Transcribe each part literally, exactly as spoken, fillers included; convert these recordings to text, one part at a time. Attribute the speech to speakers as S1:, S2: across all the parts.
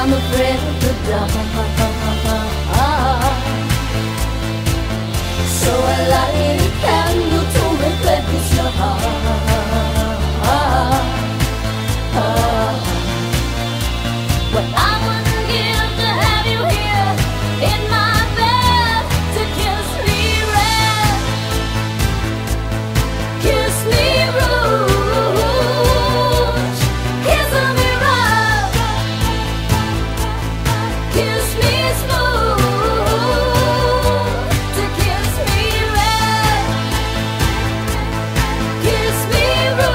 S1: I'm afraid of the dark. So I light a candle to replace your heart. What I wouldn't give to have you here in my bed to kiss me red, kiss me rouge, kiss me rough, kiss me smooth, to kiss me red, kiss me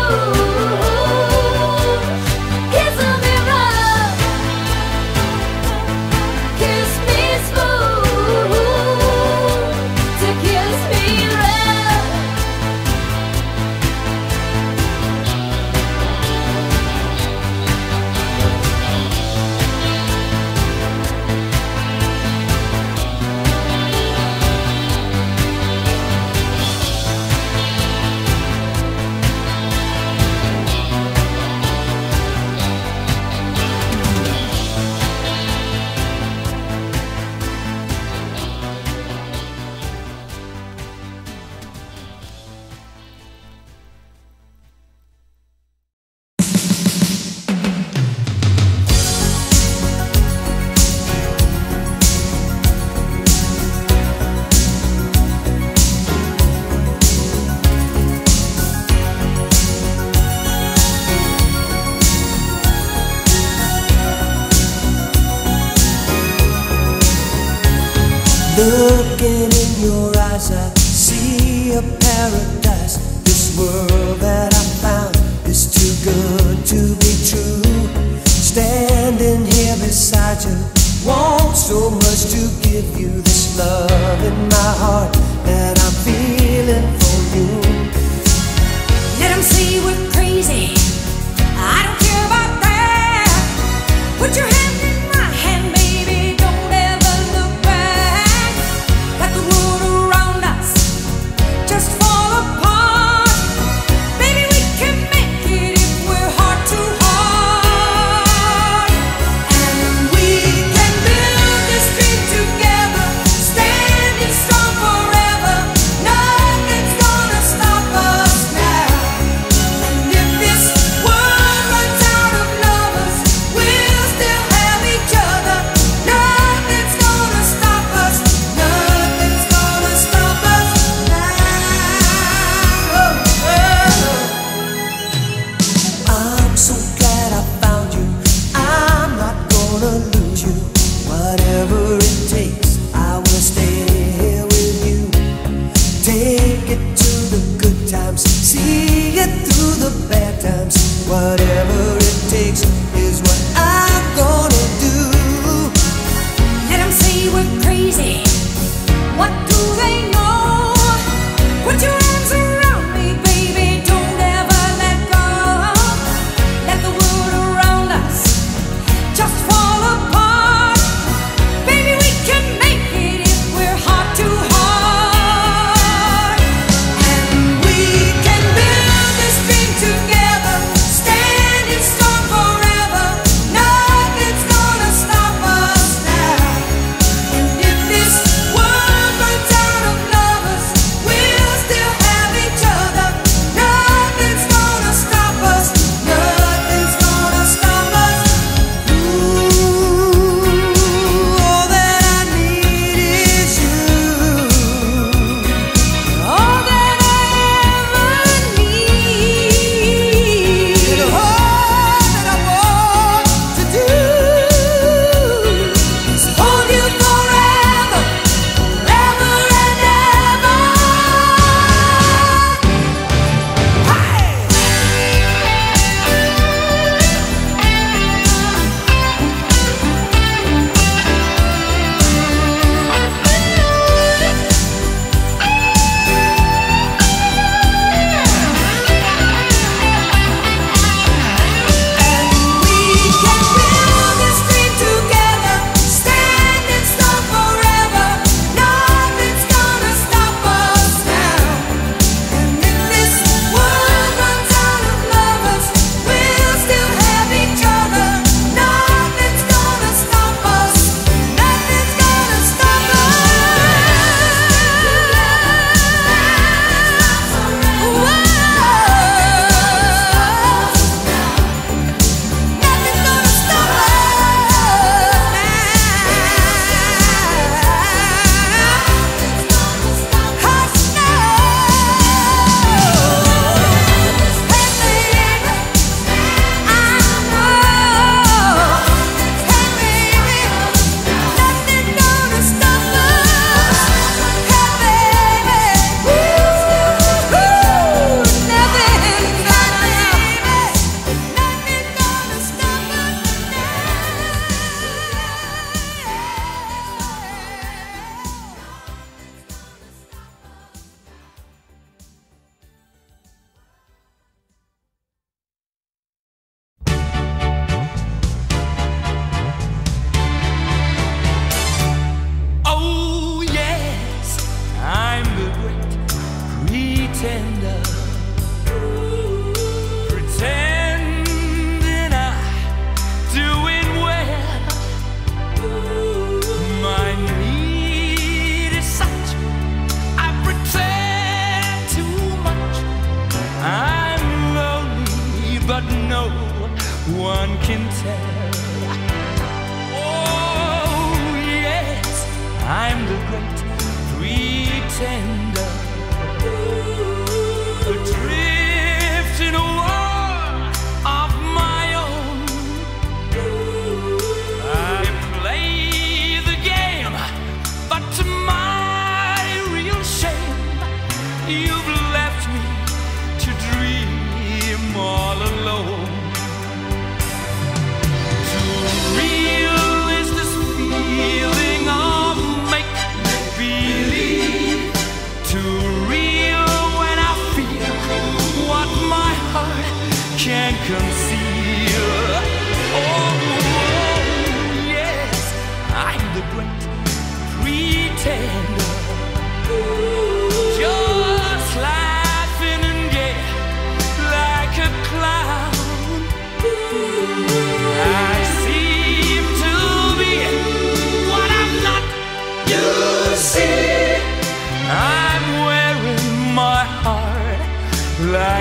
S1: rouge, kiss me rough, kiss me smooth, to kiss me red.
S2: Looking in your eyes, I see a paradise. This world that I found is too good to be true. Standing here beside you, want so much to give you this love in my heart that I'm feeling for you.
S3: Let 'em say we're crazy, I don't care about that. Put your hand in my hand, baby, don't ever look back. Let the world around us just fall apart. Baby, we can make it if we're heart to heart. And we can build this dream together, stand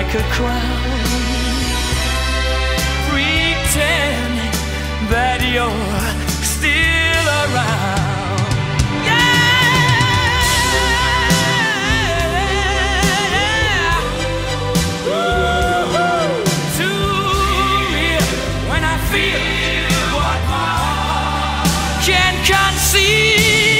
S4: like a crown, pretending that you're still around. Yeah, ooh, to me when I feel what my heart can conceive.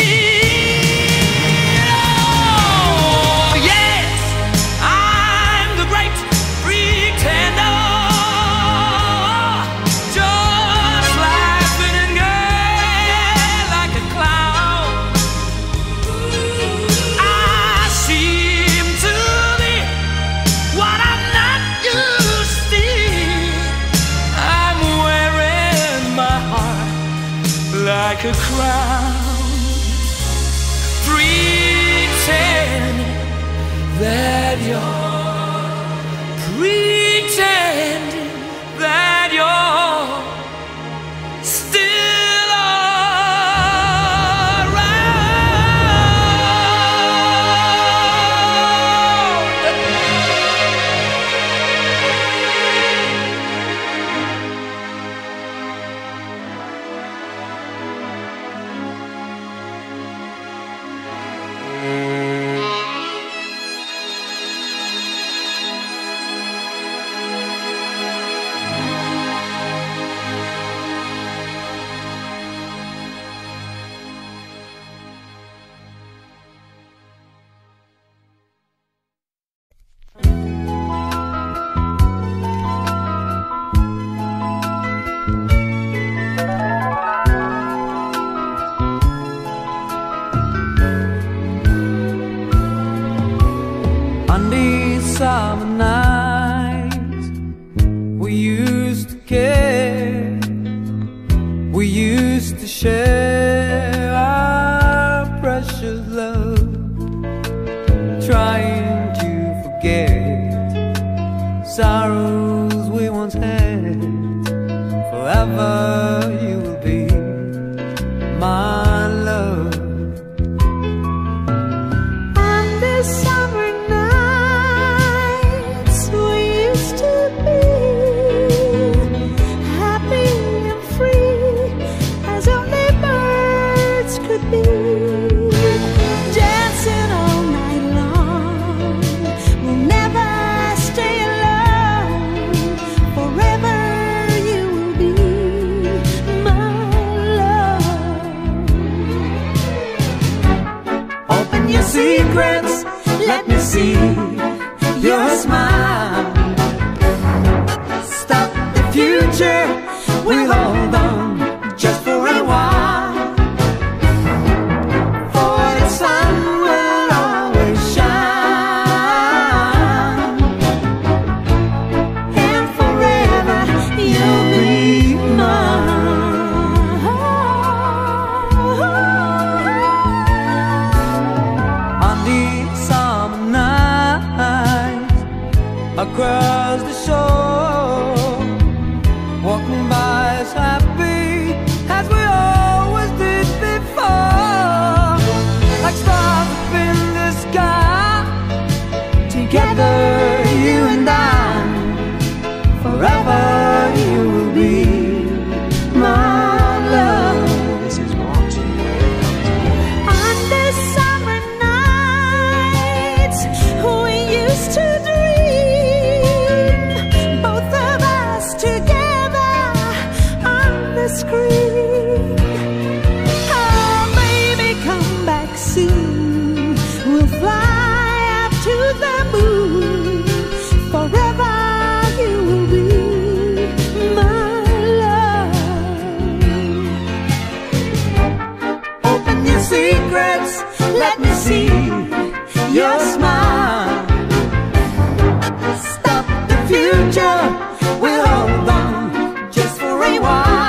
S4: Like a crown, pretending that you're, pretending that you're still
S5: summer nights, we used to care, we used to share our precious love, trying to forget sorrows we once had. Forever you will be my love.
S2: Secrets, let me see your smile. Stop the future, we'll hold on just for a while. For the sun will always shine, and forever you'll be mine.
S5: Across the shore, walking by as happy as we always did before, like stars up in the sky, together you and I, forever you will be my love. This is Martin.
S3: On the summer nights, we used to screen. Oh, baby, come back soon. We'll fly up to the moon. Forever you will be my love.
S2: Open your secrets, let me see your smile. Stop the future, we'll hold on just for a while.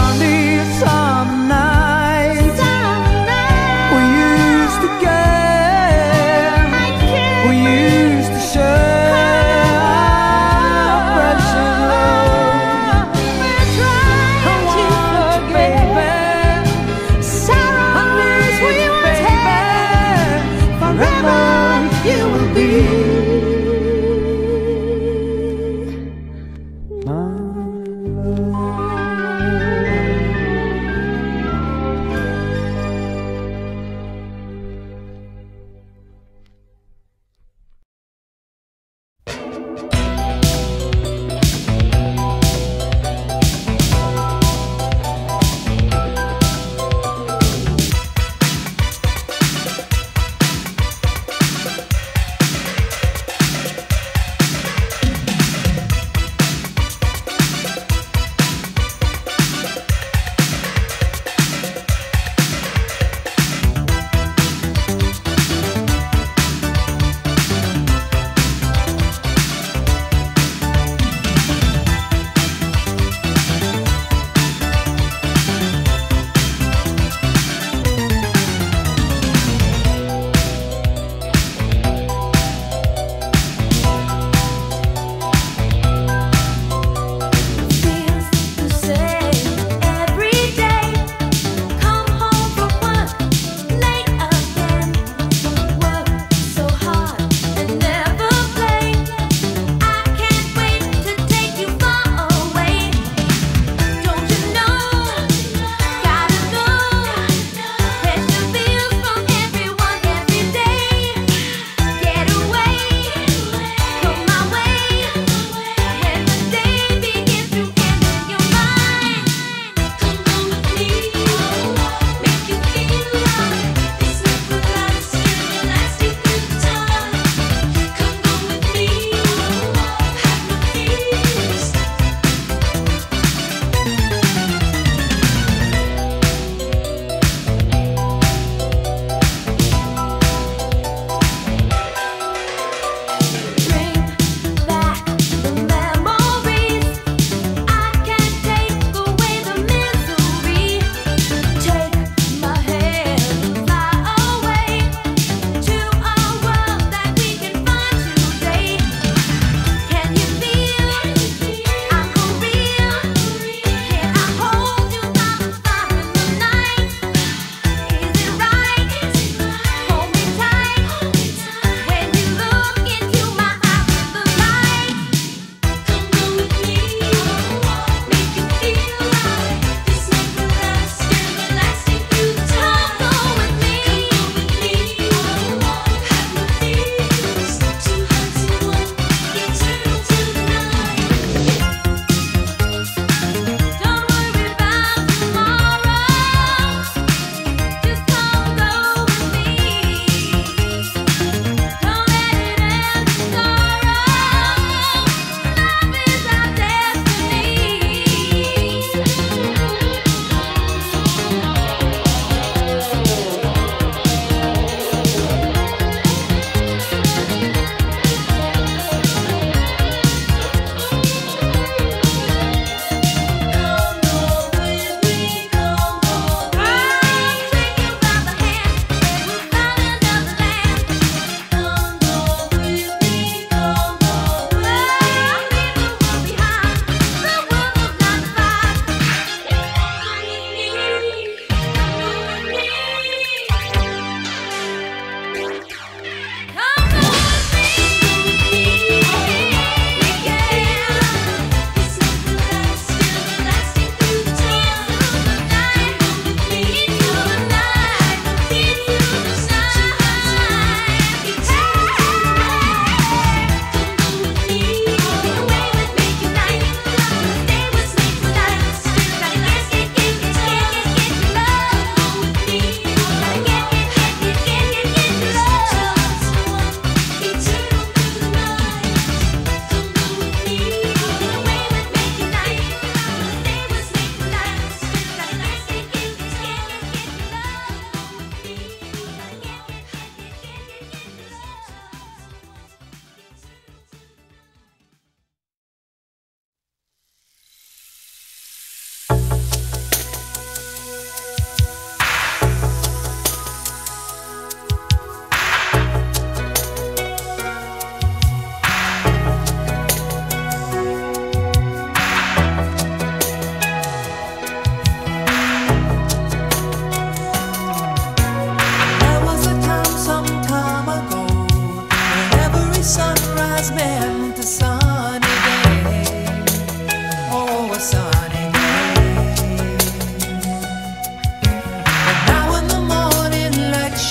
S5: We used to care,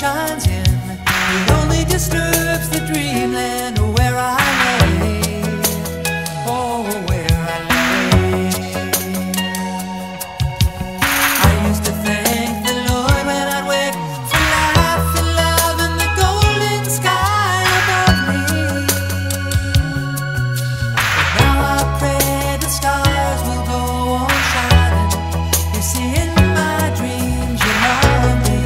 S2: shines in, it only disturbs the dreamland where I lay. Oh, where I lay. I used to thank the Lord when I'd wake for life and love and the golden sky above me. But now I pray the stars will go on shining. You see, in my dreams you love me.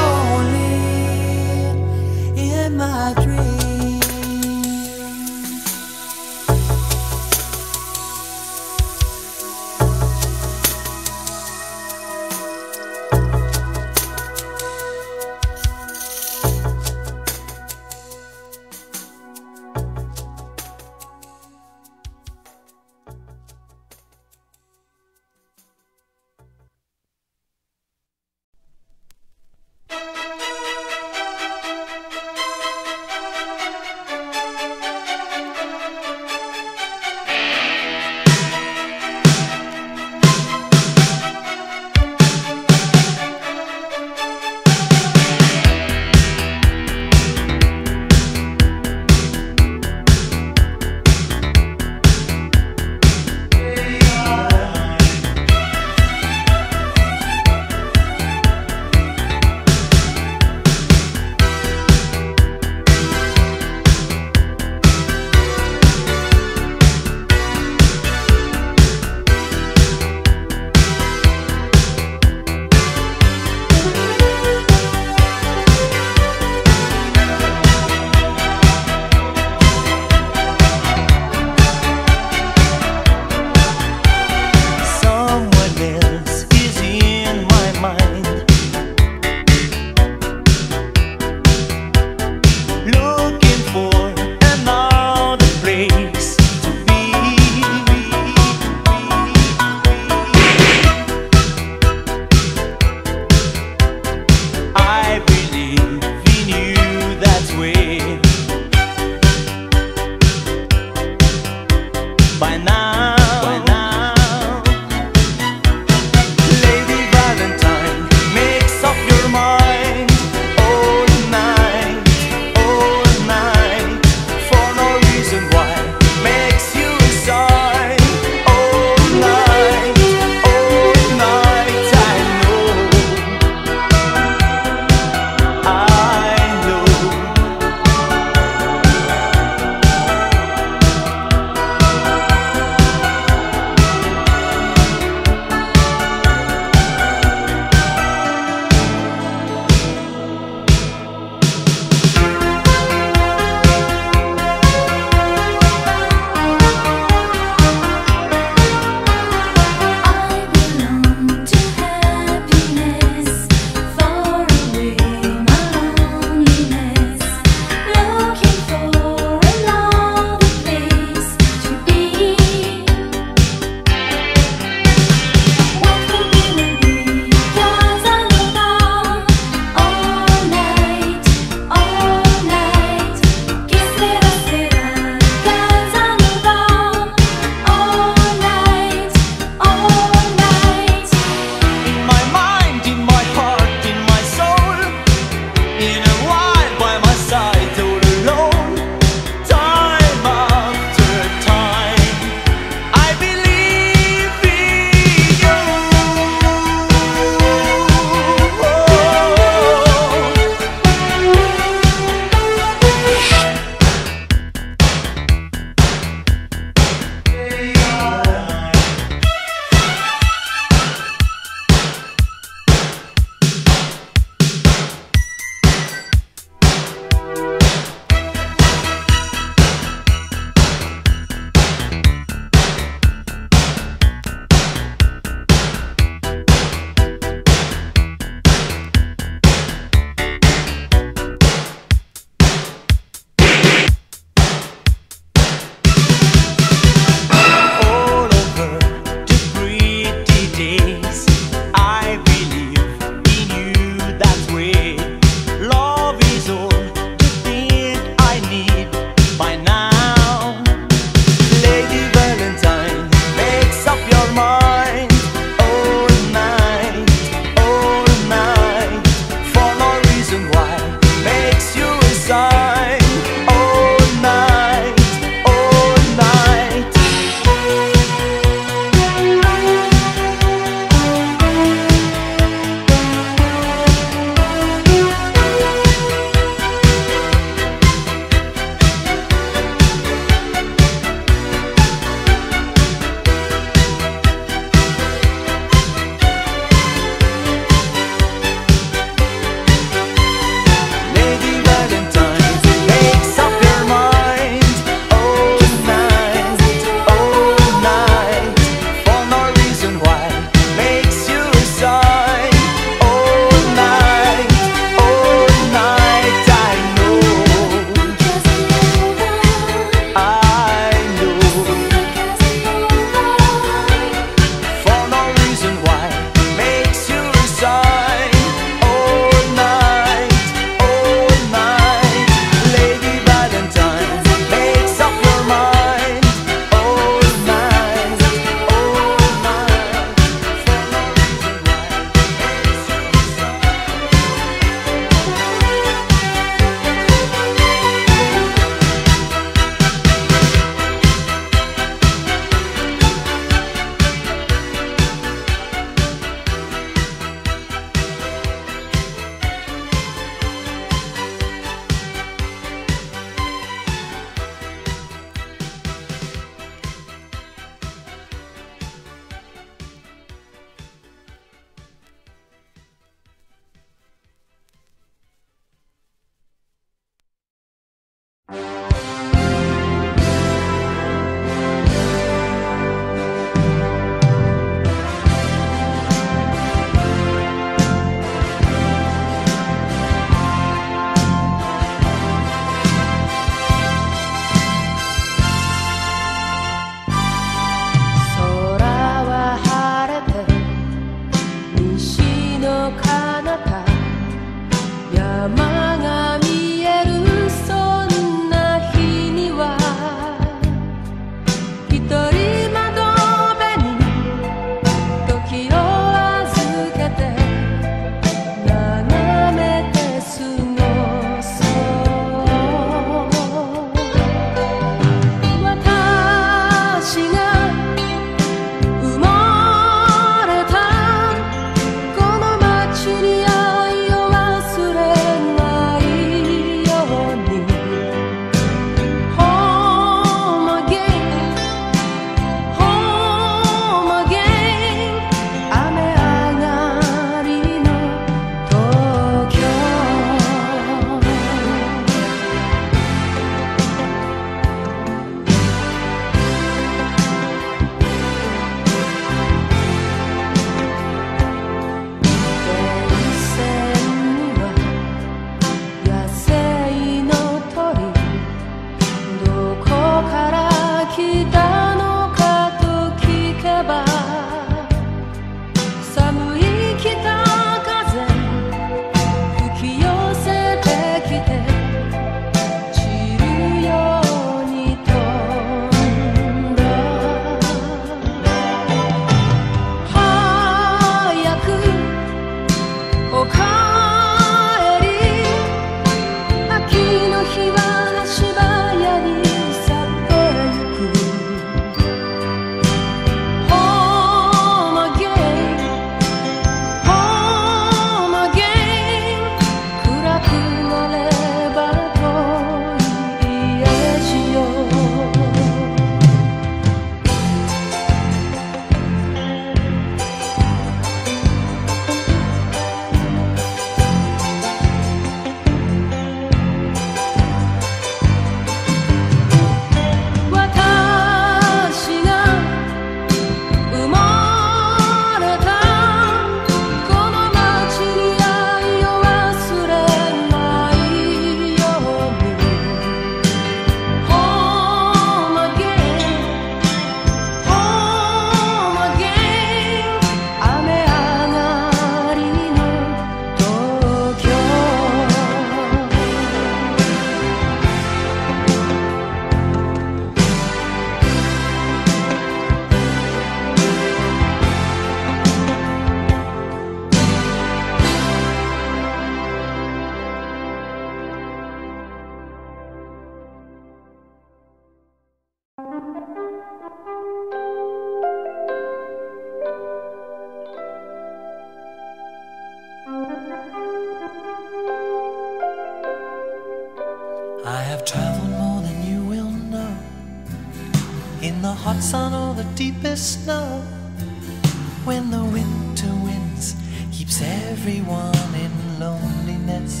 S6: hot sun or the deepest snow. When the winter winds keeps everyone in loneliness,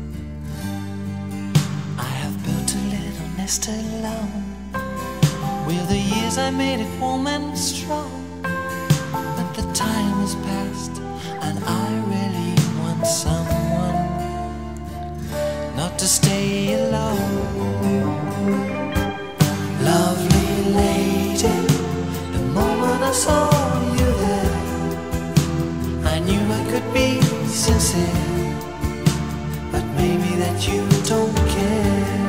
S6: I have built a little nest alone. With the years I made it warm and strong, but the time has passed and I really want someone not to stay alone. Lovely lady, the moment I saw you there, I knew I could be sincere, but maybe that you don't care.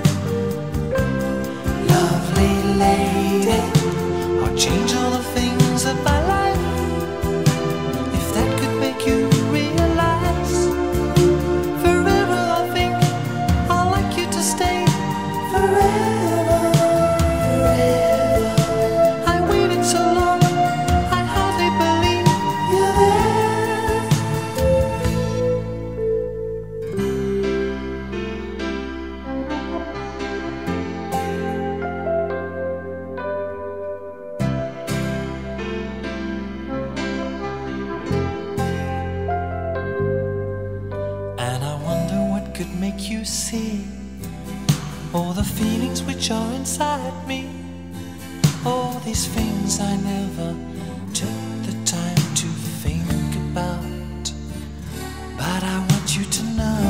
S6: Lovely lady, I'll change all the things of my life if that could make you realize. Forever I think I'd like you to stay. Forever, forever. I waited so long, I hardly believe you're there. And I wonder what could make you see all the feelings which are inside me, all these things I never took the time to think about. But I want you to know,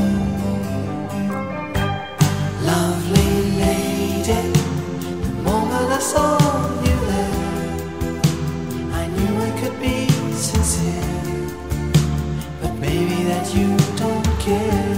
S6: lovely lady, the moment I saw you there, I knew I could be sincere, but maybe that you don't care.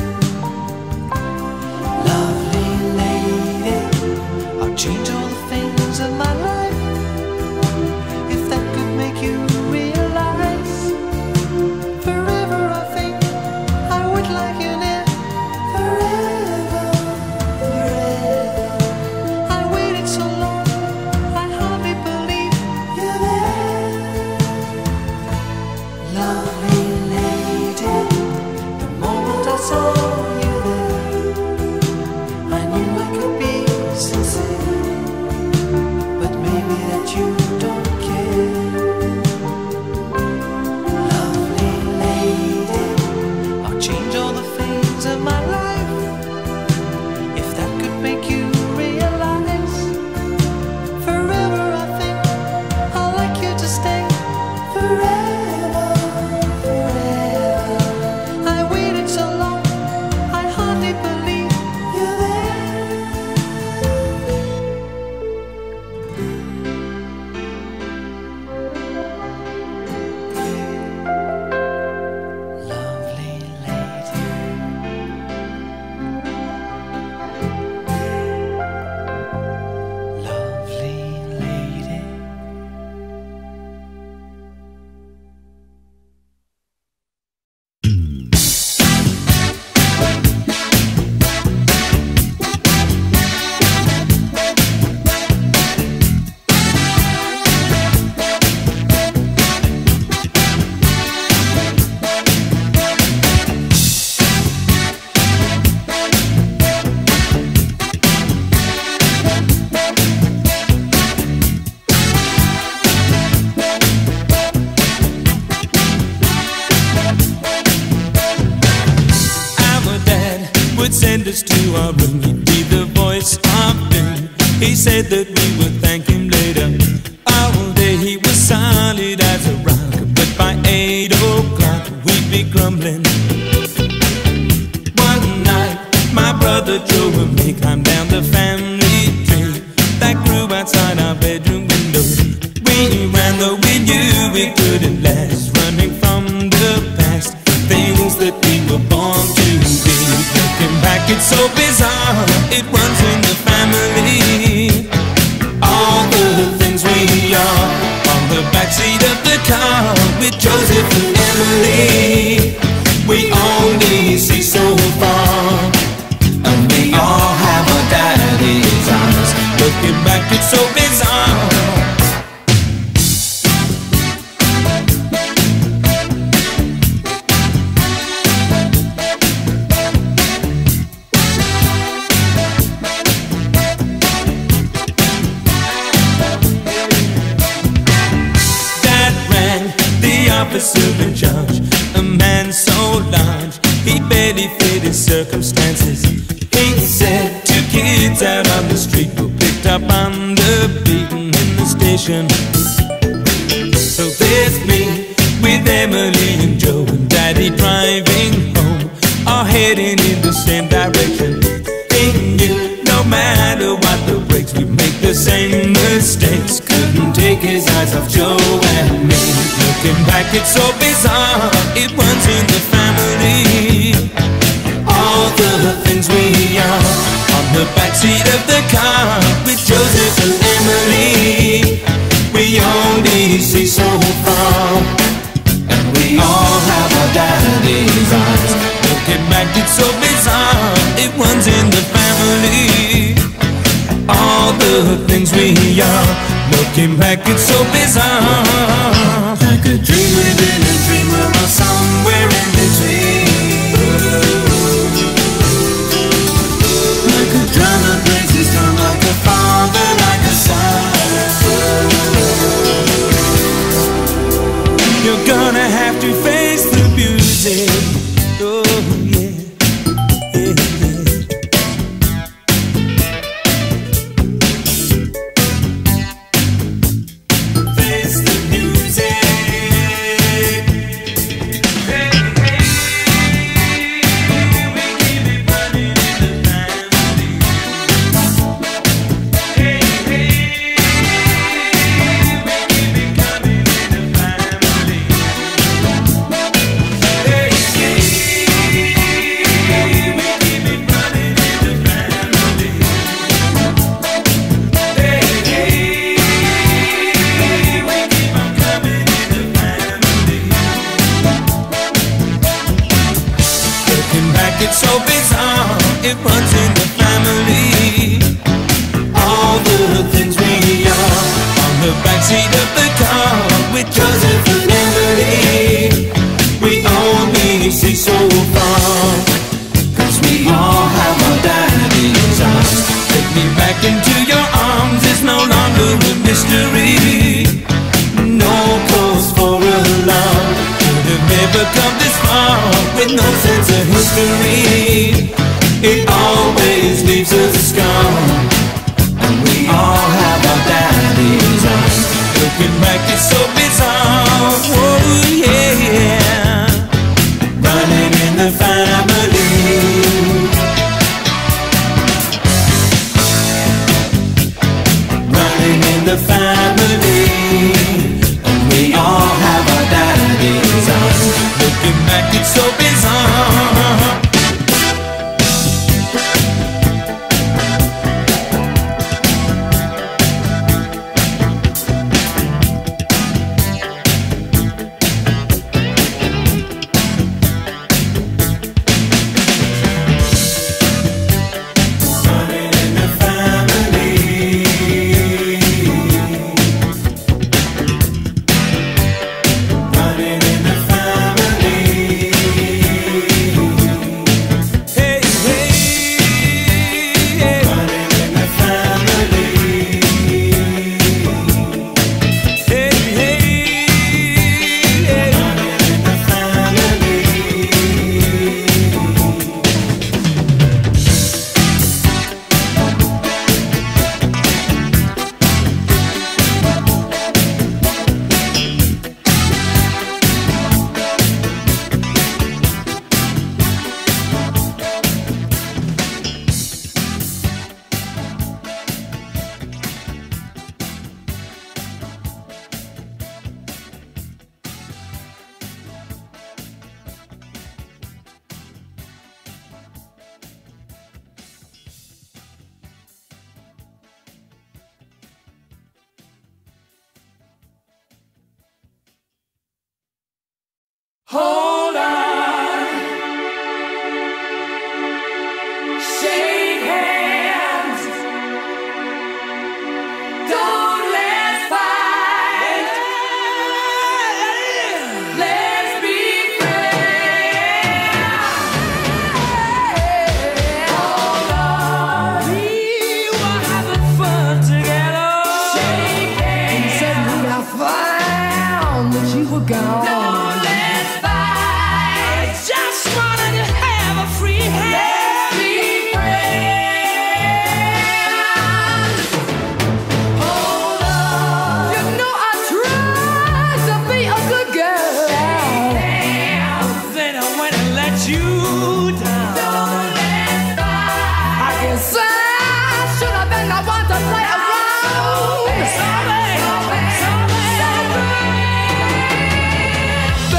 S6: Lovely lady, I'll change all the things in my life if that could make you realize. Forever I think I would like you near. Forever, forever. I waited so long, I hardly believe you're there. Lovely lady, the moment I saw you there, I knew I could be sincere, but maybe that you don't care. Lovely lady, I'll change all the things in my life if that could make you realize. Forever I think I'd like you to stay. Forever, forever. I waited so long, I hardly believe you're there. Lovely lady, lovely lady.
S4: Our dad would send us to our room. He'd be the voice of doom. He said that we would thank him later. All day he was solid as a rock, but by eight o'clock we'd be grumbling. One night my brother Joe and me climbed down the family tree that grew outside our bedroom window. We ran though we knew we couldn't last, running from the past, things that we were born to be. Looking back, it's so bizarre, it runs in the family. All the things we are on the backseat of the car with Joseph and Emily. We only see so far, and we all have our daddy's eyes. Looking back, it's so bizarre. officer in charge, a man so large he barely fit his circumstances. He said two kids out on the street were picked up on the beaten in the station. So there's me with Emily and Joe and Daddy driving home, all heading in the same direction. He knew no matter what the brakes, we make the same mistakes. Couldn't take his eyes off Joe and me. Looking back, it's so bizarre, it runs in the family. All the things we are on the backseat of the car with Joseph and Emily. We only see so far, and we all have our daddy's eyes. Looking back, it's so bizarre, it runs in the family. All the things we are, looking back, it's so bizarre. Like a dream within a dream, we're all somewhere in between. Like a drum that breaks his drum, like a father, like a son. You're gonna have to face the music. Oh yeah, yeah, yeah. Face the music. Hey, hey, we keep it running in the family. Hey, hey, we keep it coming in the family. Hey, hey, we keep it running in the family. Hey, hey, we keep on coming in the family. Looking back, it's so bizarre, it runs in the family. All the things we are on the backseat of the car with Joseph and Emily. We only see so far, cause we all have our daddy's eyes. Take me back into your arms, it's no longer a mystery. No cause for alarm, could have never come this far with no sense of history. It always leaves us scarred, and we all have our daddy's eyes. Looking back, it's so bizarre. Oh yeah, running in the family. Running in the family, and we all have our daddy's eyes. Looking back, it's so bizarre. Running in the family. Running in the family. Hey, hey, running in the family. Hey, hey, running in the family. Hold on, shake hands, don't let's fight, let's be friends. Hold on, we were having fun together. Shake hands, and suddenly I found that you
S7: were gone.
S3: Don't let's fight. I just wanted to have a free hand. Let's be friends. Hold on.
S7: You know I tried to be a good girl.
S3: Then I went and let you down. Don't let's fight.
S7: I can say I should have been the one to play around.
S3: Sorry, sorry, sorry.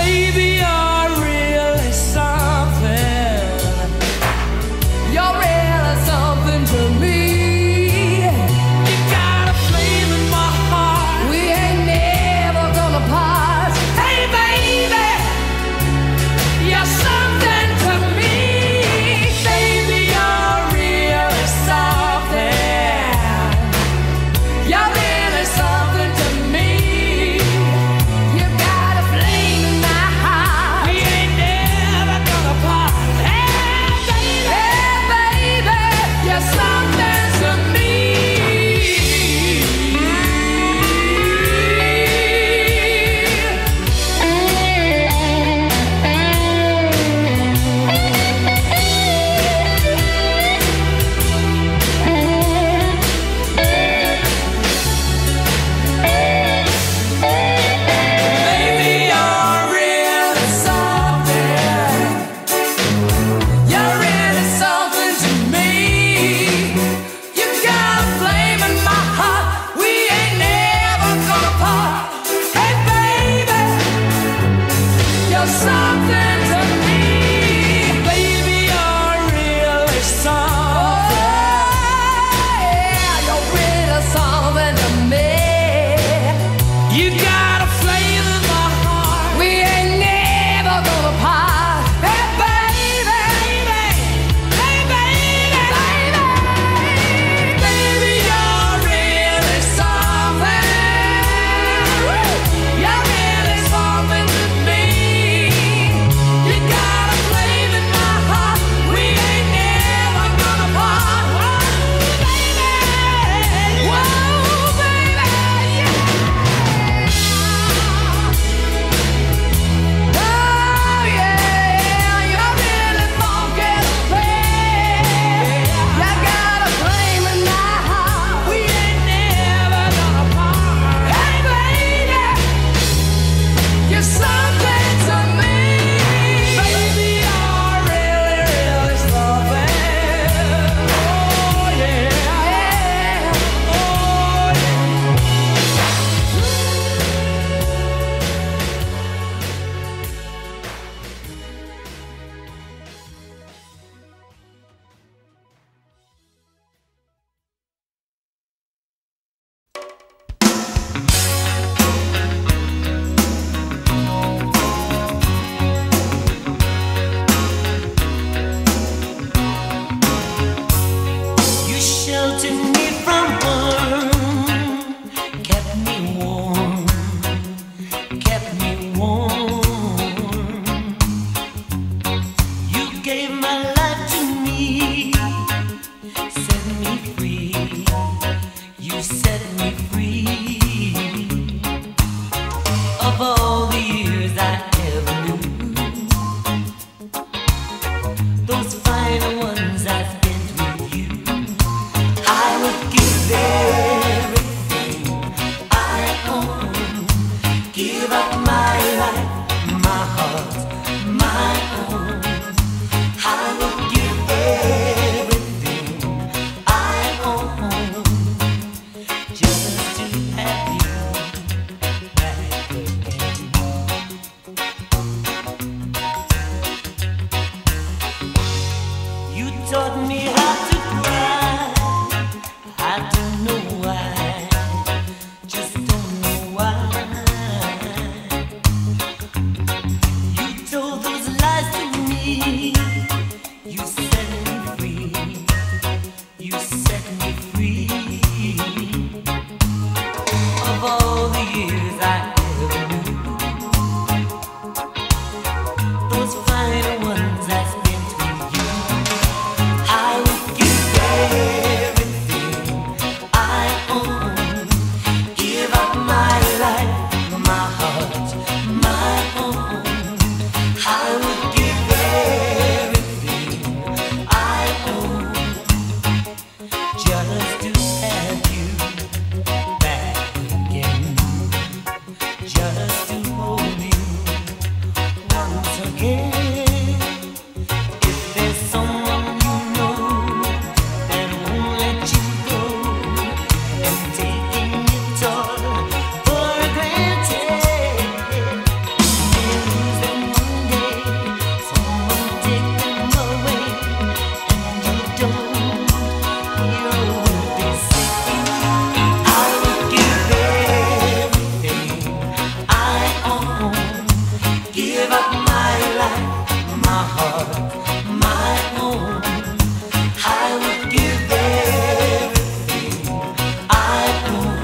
S6: own. Give up my life, my heart, my own. I would give everything I own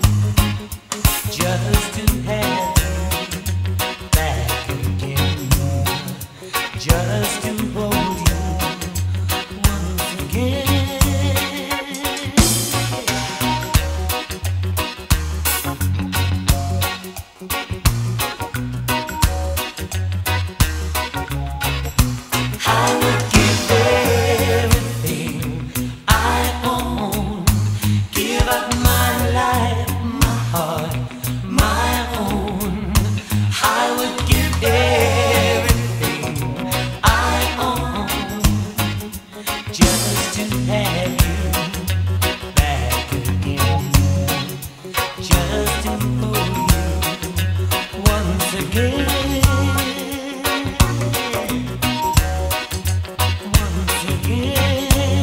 S6: just to have you back again, just to hold you once again. I would give everything I own, give up my life, my heart, my own. I would give everything I own just to have you back again, just to hold you once again. Once again.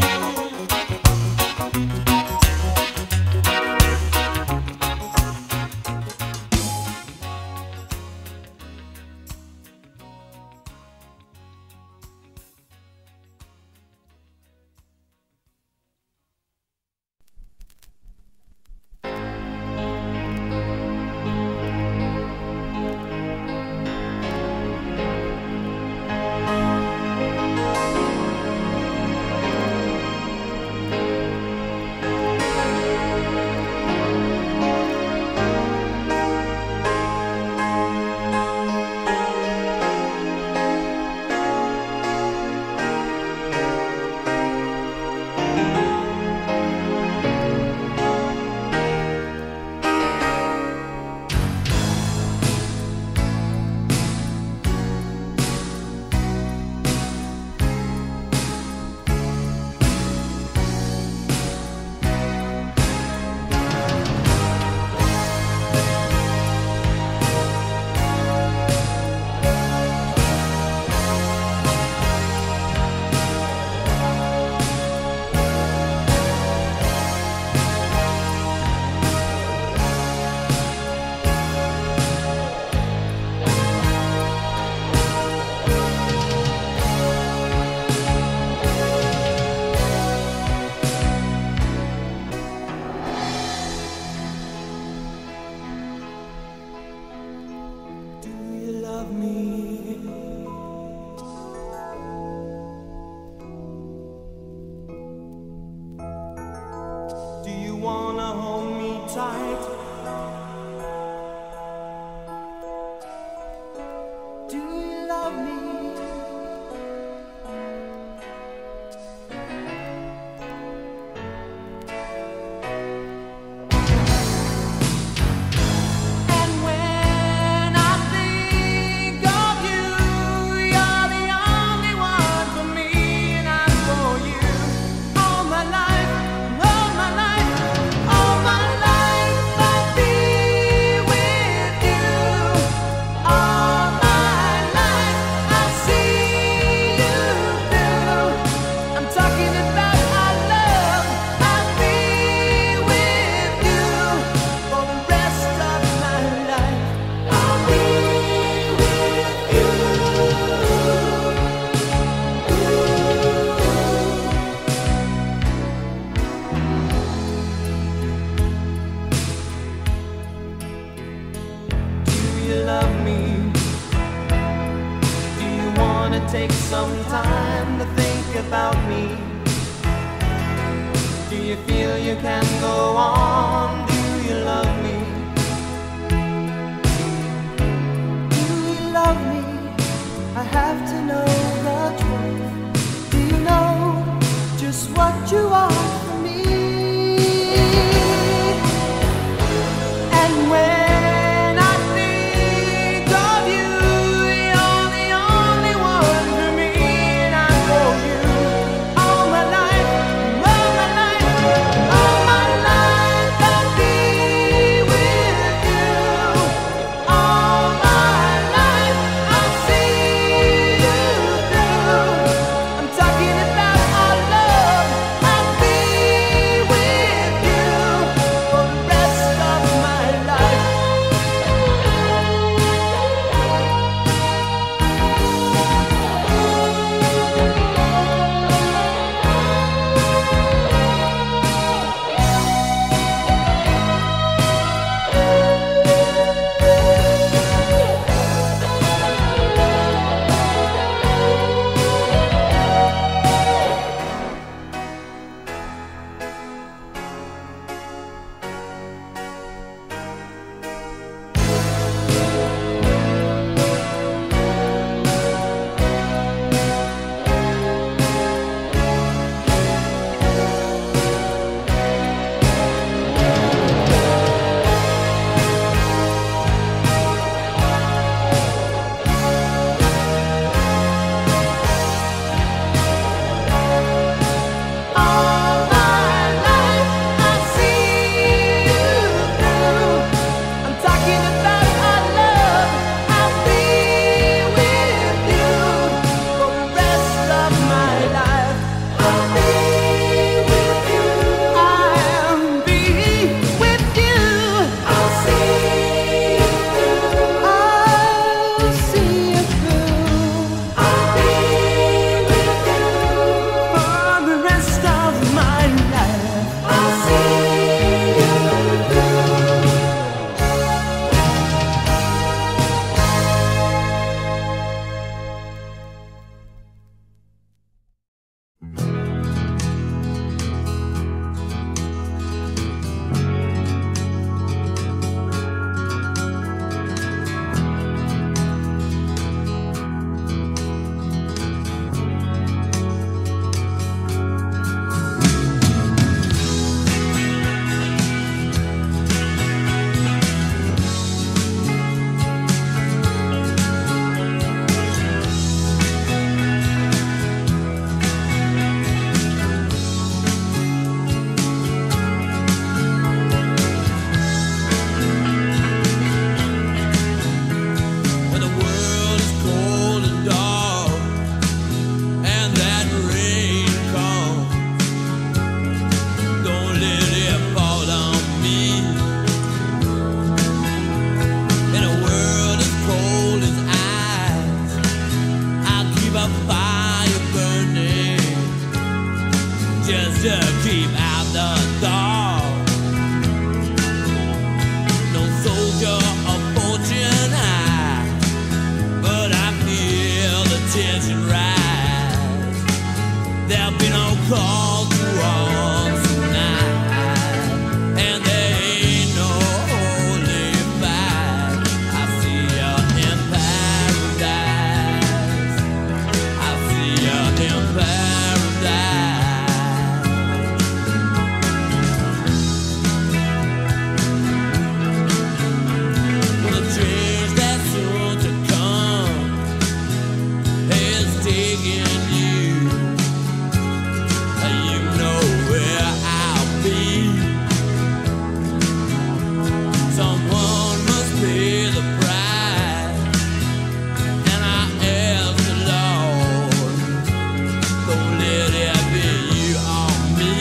S6: Do you love me? Do you wanna hold me tight? Do you love me? And when I think of you, you're the only one for me, and I'm for you. All my life, all my life, all my life I'll be with you. All my life I'll see you through. I'm talking about our love. I'll be with you for the rest of my life. I'll be with you. Do you love me? Do you wanna take some time to think about me? Do you feel you can go on? Do you love me? Do you love me? I have to know the truth. Do you know just what you are for me? And when I think of you, you're the only one for me, and I'm for you. All my life, all my life, all my life I'll be with you. All my life I'll see you
S4: call to arms tonight, and there ain't no holy fight. I see you in paradise. I see you in paradise. The change that's soon to come is taking you. You know where I'll be. Someone must pay the price, and I ask the Lord, don't let it be you or me.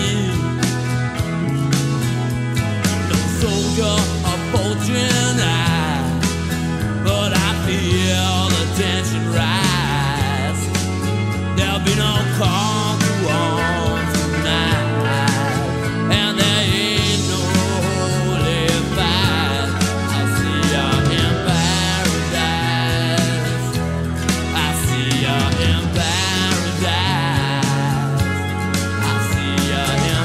S4: No soldier or fortune I, but I feel the tension rise. There'll be no call to arms tonight, and there ain't no holy fight. I see you in paradise. I see you in paradise. I see you in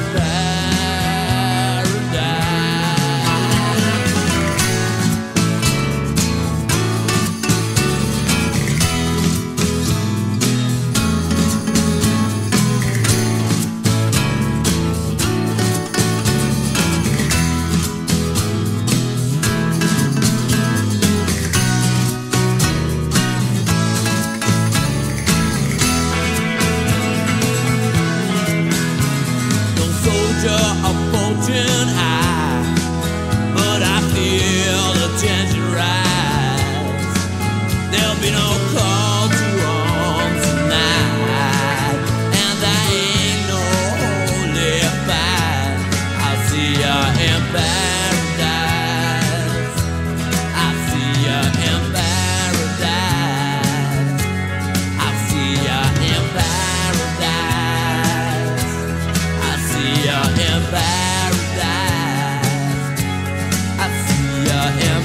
S4: no soldier of fortune I, but I feel the tension rise. There'll be no call to arms tonight, and there ain't no holy fight. I see you in paradise. I see you in paradise. I see you in paradise. I see you in paradise. I see you in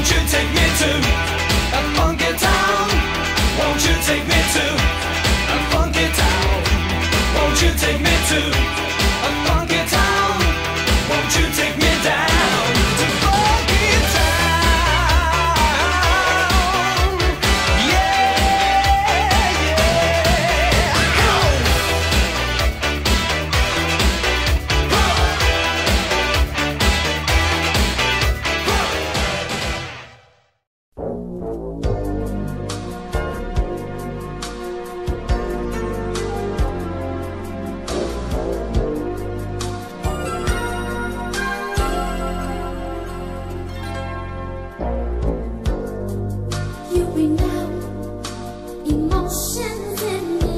S4: Won't you take me to a funky town? Won't you take me to a funky town? Won't you take me to a funky town? Won't you take me down to funky town? Yeah, yeah.
S1: You bring out emotions in me,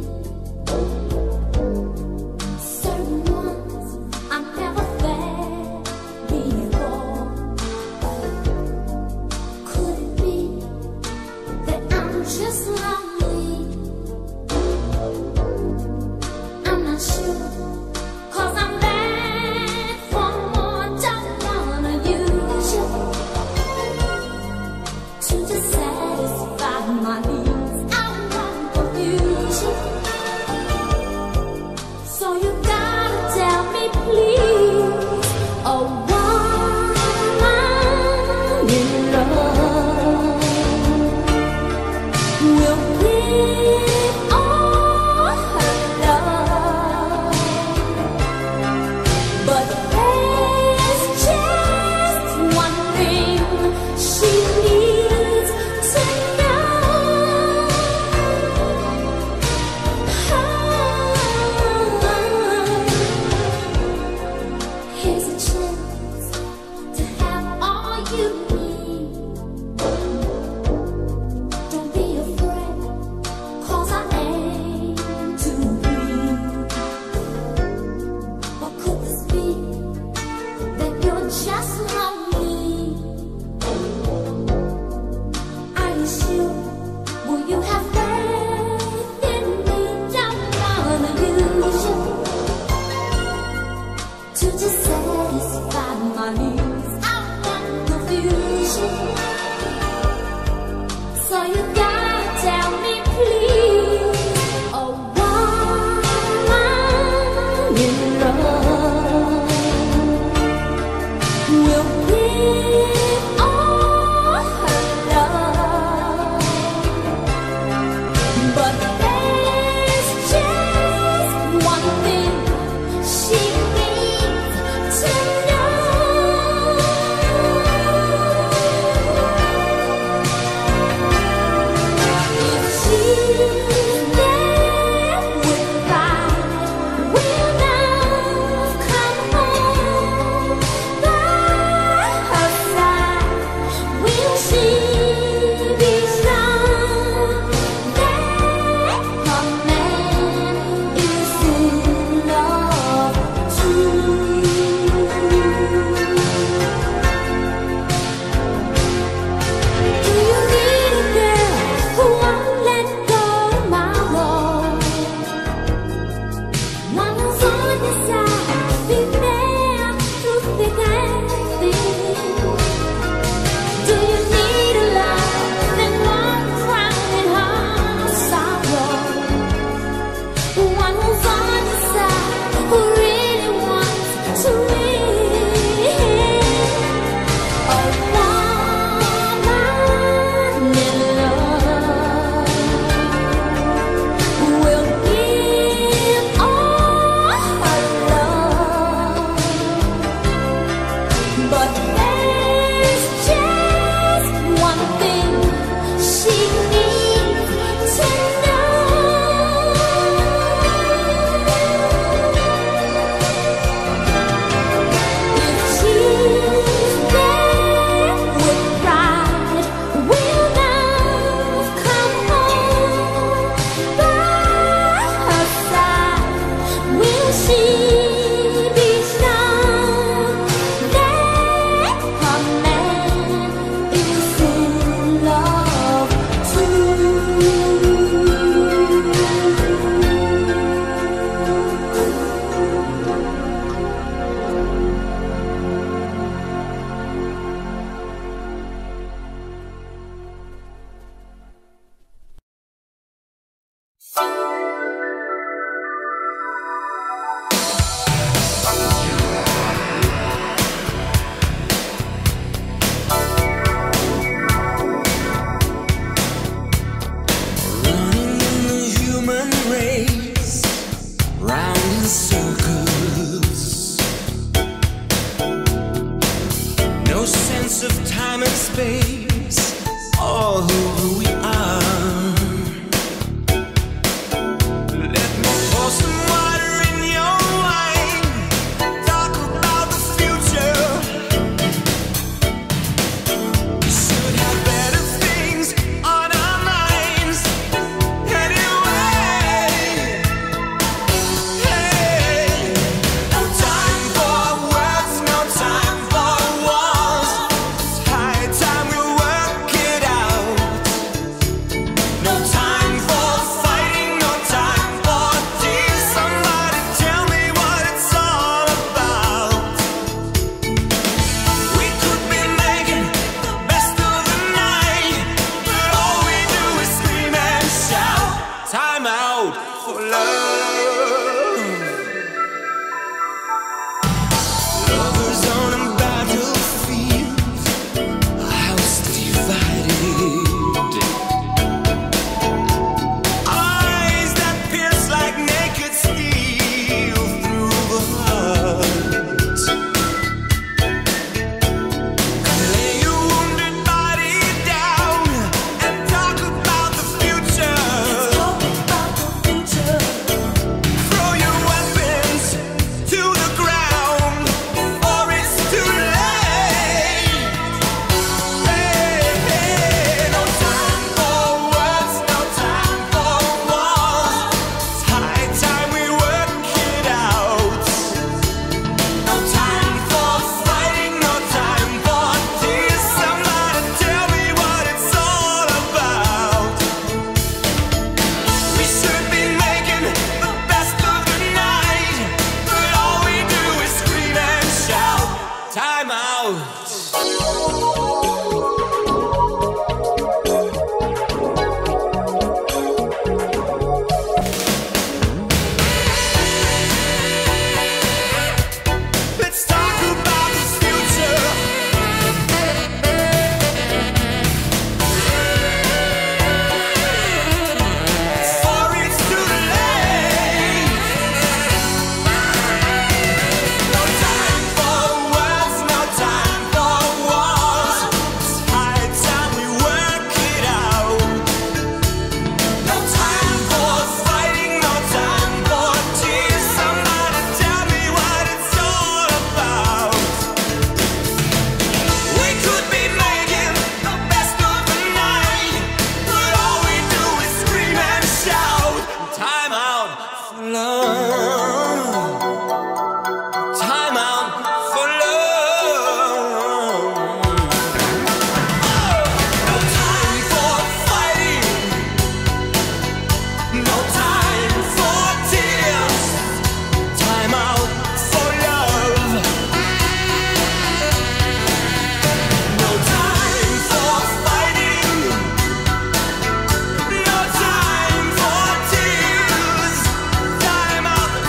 S1: certain ones I've never felt before. Could it be that I'm just lonely? I'm not sure, 'cause I'm bad for more, don't wanna use you to just satisfy my needs. I want confusion, so you gotta tell me, please. A woman in love will give all her love, but there's just one thing she needs to know. Here's a chance to have all you need. Don't be afraid, 'cause I aim to breathe. Or could this be that you're just lonely? Are you sure? Will you have faith in me? Don't wanna use you to just satisfy my needs. I want confusion, so you gotta tell me, please. A woman in love will give all her love, but there's just one thing she needs to know.
S4: who we are. Let me pour some water in your wine. Talk about the future. We should have better things on our minds. Anyway, hey, no time for words, no time for wars. It's high time we work it out. No time for fighting, no time for tears. Somebody tell me what it's all about. We could be making the best of the night, but all we do is scream and shout. Time out for love. Lovers on a battlefield, a house divided. Eyes that pierce like naked steel through the heart. Lay your wounded body down and talk about the future. Throw your weapons to the ground, or it's too late. Hey, hey, no time for words, no time for wars. It's high time we work it out. No time for fighting, no time for tears. Somebody tell me what it's all about. We should be making the best of the night, but all we do is scream and shout. Time out. Let's talk about the future. Or it's too late. No time for words, no time for wars. It's high time we work it out. No time for fighting, no time for tears. Somebody tell me what it's all about. We could be making the best of the night, but all we do is scream and shout. Time out for love. Time out for love. No time for fighting, no time for tears. Time out for love. No time for fighting, no time for tears. Time out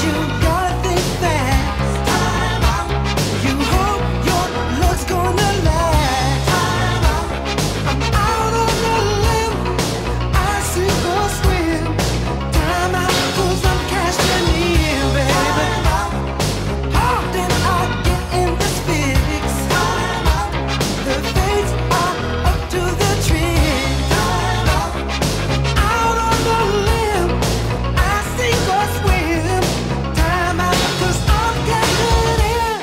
S6: you gotta think fast. Time out. You hope your luck's gonna last. Time out. I'm out on the limb. I sink or swim. Time out, 'cause I'm cashing in, baby. How did I get in this fix? Time out. The fates are up to the trick. Time out. Out on the limb. I sink or swim. Time out, 'cause I'm cashing in.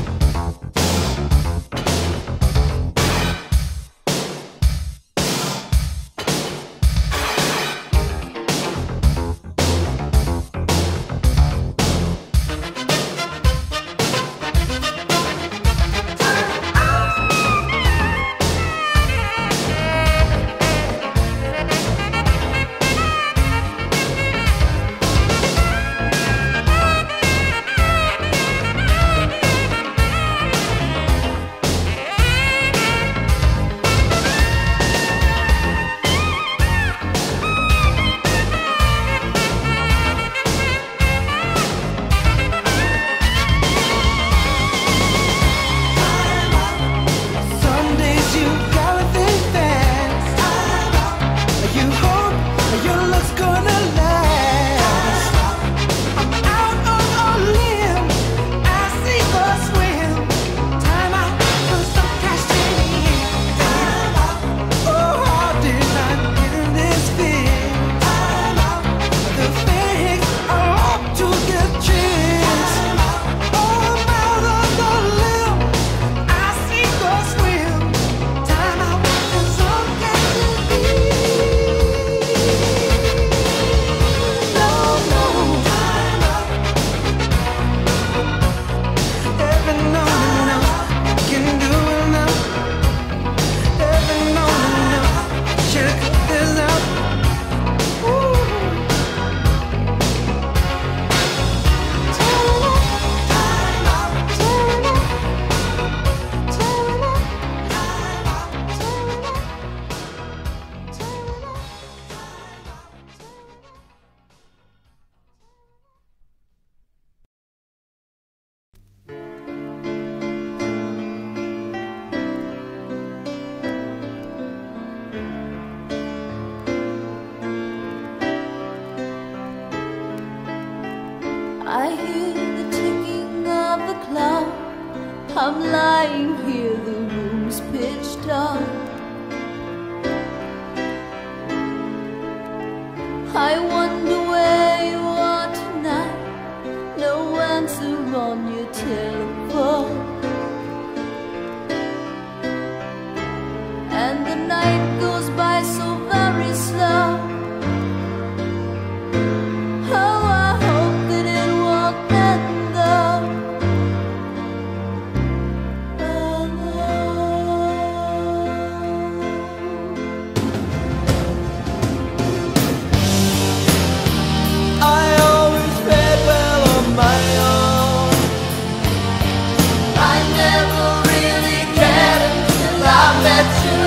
S6: Some days you gotta think fast. Time out. You hope your luck's gonna last. I'm out on a limb. I sink or swim. Time out, 'cause I'm cashing in. Time out. Oh, how did I get in this fix? Time out. The fakes are up to the tricks. Oh, I'm out on the limb. I sink or swim. Time out, 'cause I'm cashing in. No, no. Time out. Every no, no, can do enough. Every no, no, check this out. Ooh. Time out. Time out. Time out.
S1: I hear the ticking of the clock. I'm lying here, the room's pitch dark. I wonder where you are tonight. No answer on your telephone. And the night goes by so very slow. Oh, I hope that it won't end though.
S2: I always read well on my own.
S1: I never really cared until I met you.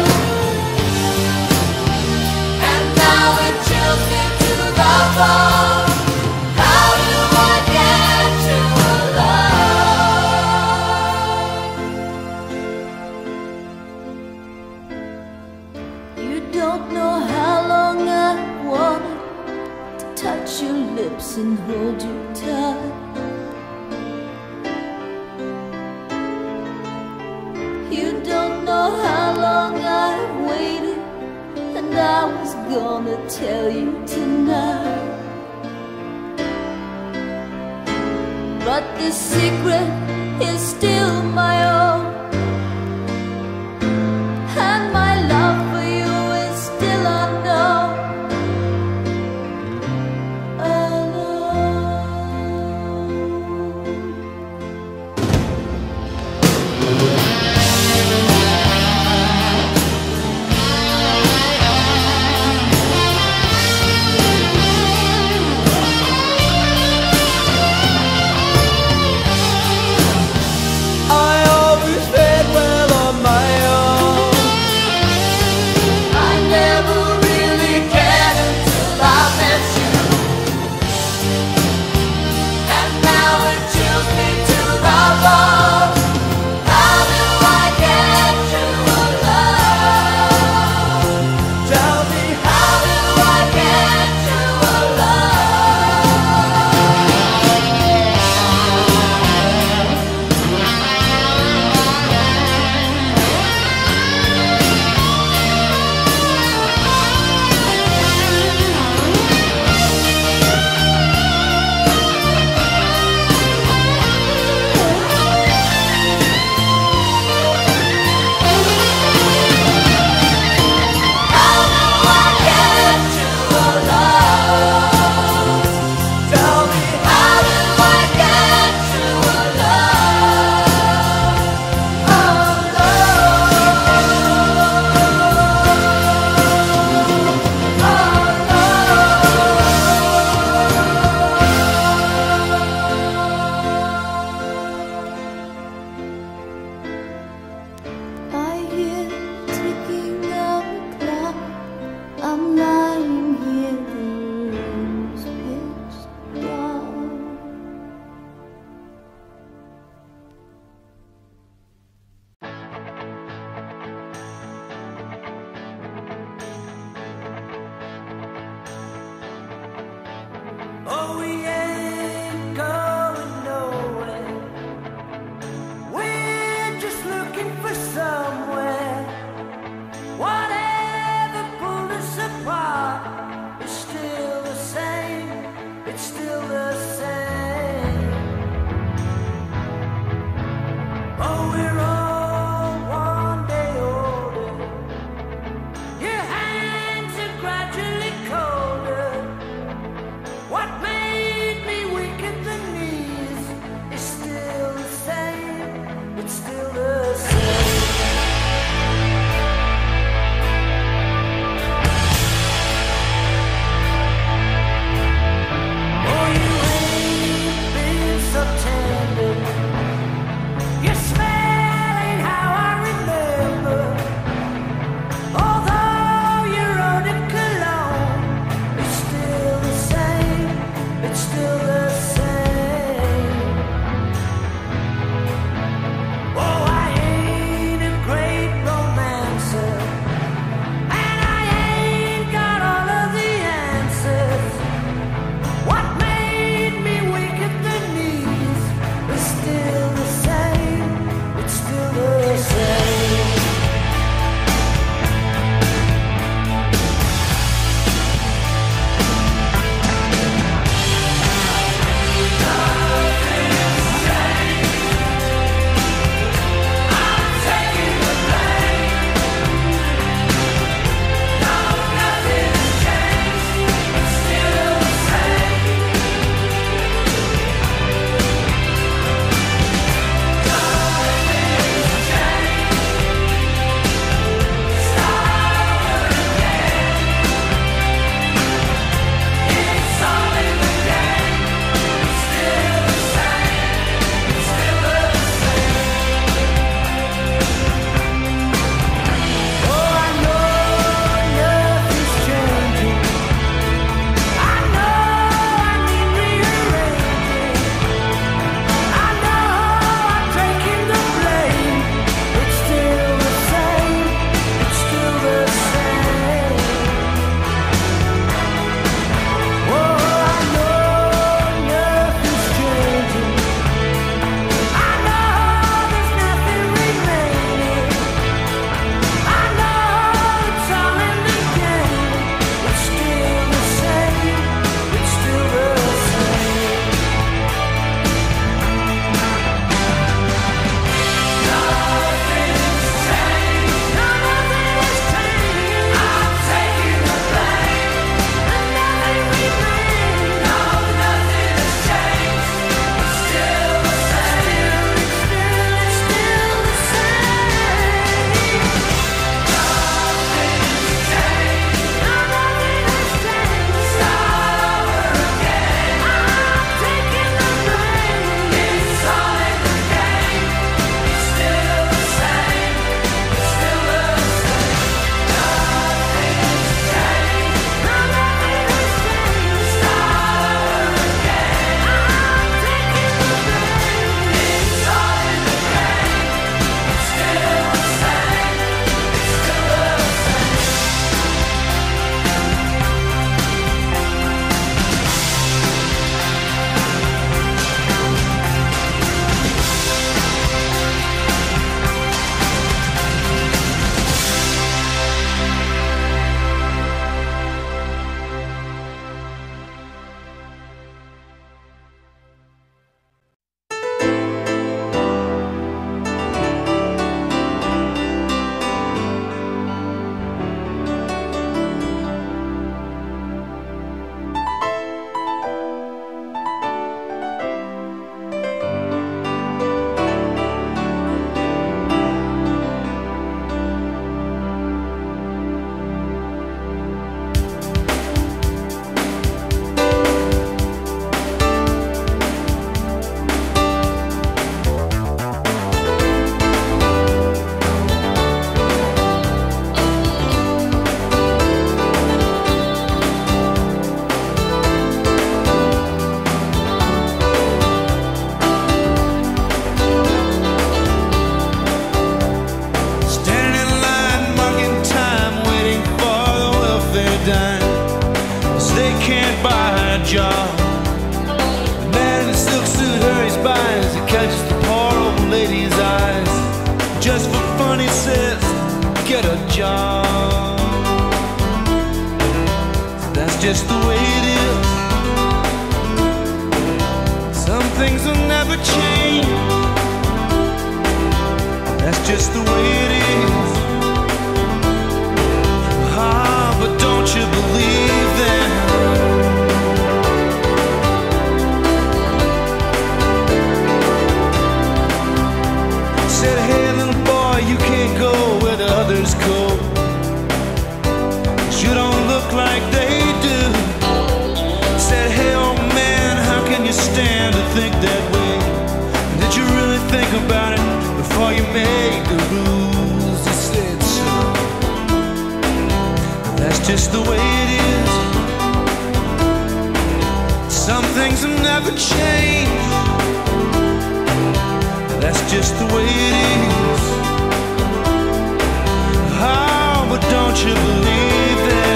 S1: And now it chills me to the bone. How do I get you alone? You don't know how long I wanted to touch your lips and hold you tight. You don't know how long I've waited, and I was gonna tell you tonight. But this secret is still my own, and my love for you is still unknown.
S2: I always
S8: get a job. That's just the way it is. Some things will never change. That's just the way it is. Ah, but don't you believe that? Said, hey little boy, you can't go where the others go. You don't look like they do. Said, hey old man, how can you stand to think that way? Did you really think about it before you made the rules? He said so. That's just the way it is. Some things will never change. That's just the way it is. Oh, but don't you believe that?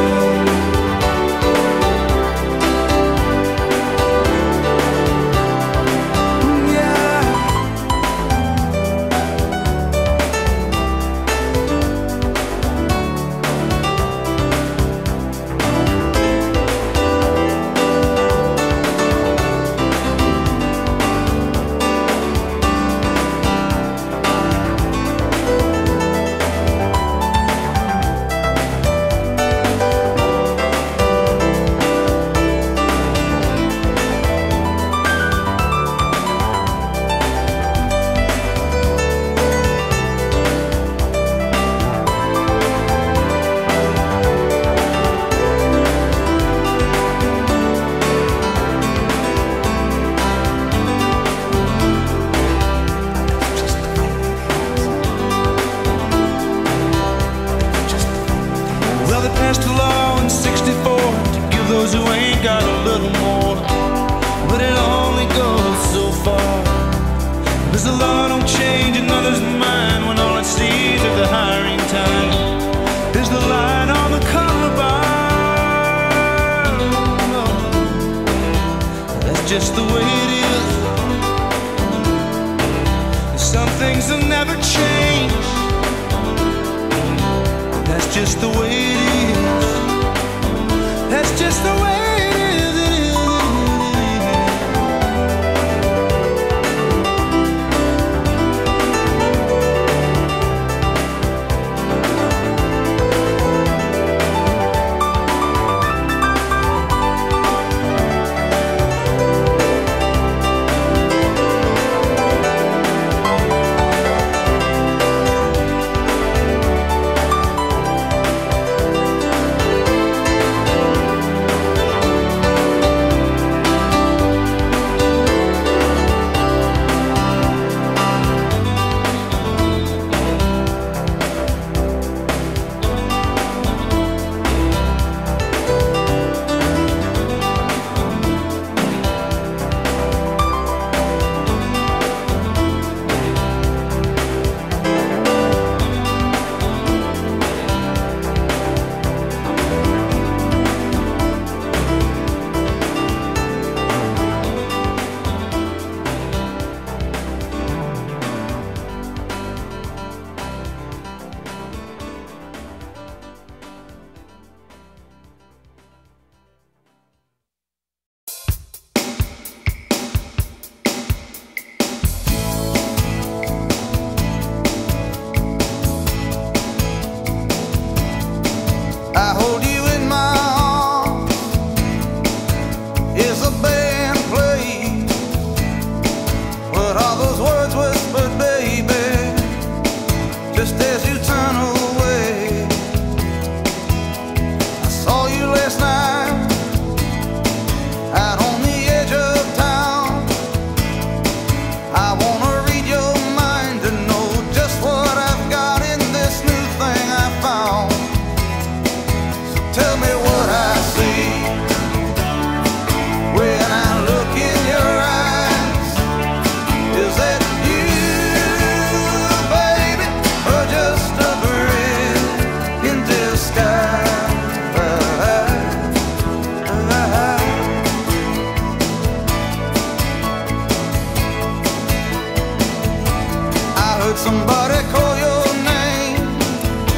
S8: Passed a law in sixty-four to give those who ain't got a little more, but it only goes so far. Because the law don't change another's mind when all it sees at the hiring time is the line on the collarbone. That's just the way it is. Some things will never change. That's just the way it is. That's just the way it is. It is.
S9: I hold you in my arms. Is a band played? What are those words whispered, baby? Just as you turn away. I saw you last night out on the edge of town. I wanna read your mind to know just what I've got in this new thing I found. Tell me what I see when I look in your eyes. Is that you, baby, or just a bird in disguise? I heard somebody call your name.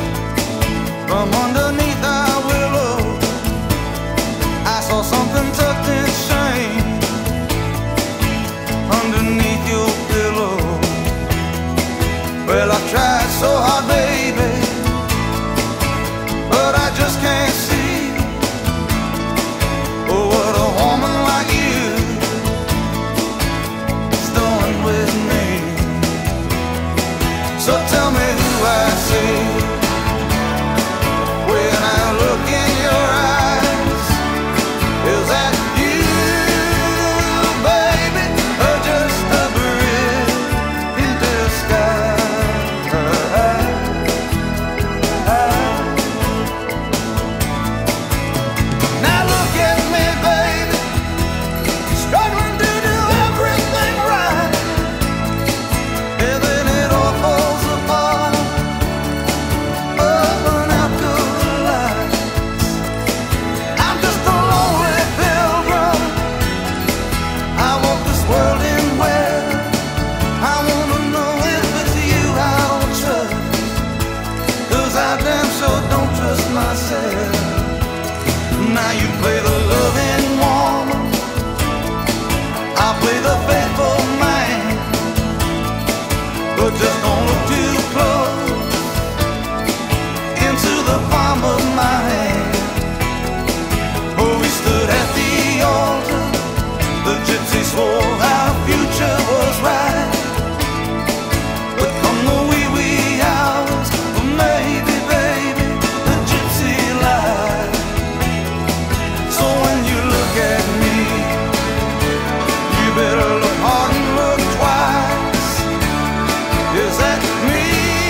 S9: swore our future was right. But come the wee wee hours, or maybe, baby, the gypsy lied. So when you look at me, you better look hard and look twice. Is that me,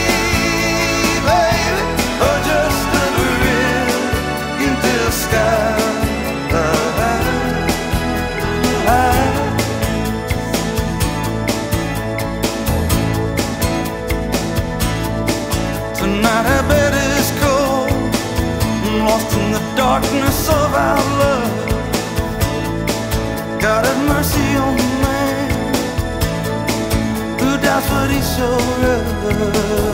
S9: baby, or just a grin in disguise? Tonight our bed is cold, lost in the darkness of our love. God have mercy on the man who doubts what he showed us.